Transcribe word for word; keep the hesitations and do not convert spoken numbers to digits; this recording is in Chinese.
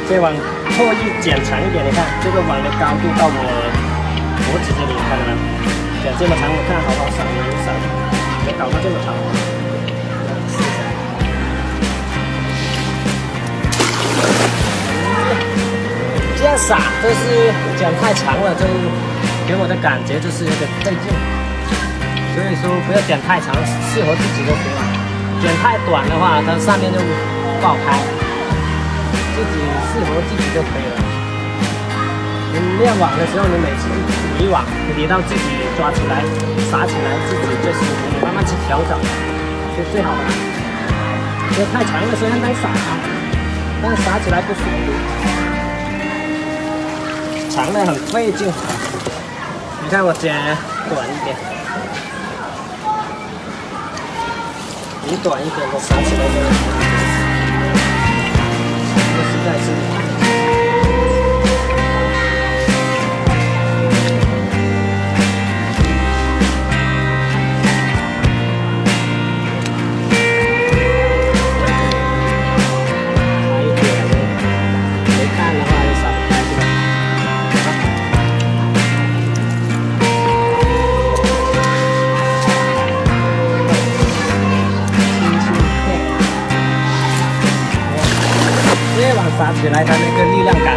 这网特意剪长一点，你看这个网的高度到我脖子这里，看到没有？剪这么长，我看好不好闪能闪，别搞到这么长。这样撒就是剪太长了，就给我的感觉就是有点费劲。所以说不要剪太长，适合自己就行了。剪太短的话，它上面就不好拍。自己适合自己就可以了。你练网的时候，你每次离网离到自己抓起来、撒起来，自己就是你慢慢去调整，是最好的。这太长了，虽然能撒，但撒起来不舒服，长的很费劲。你看我剪短一点，离短一点，我撒起来就。实在是。还有一点，没看的话就闪开是吧？轻轻碰。这网撒起来，它那个力量感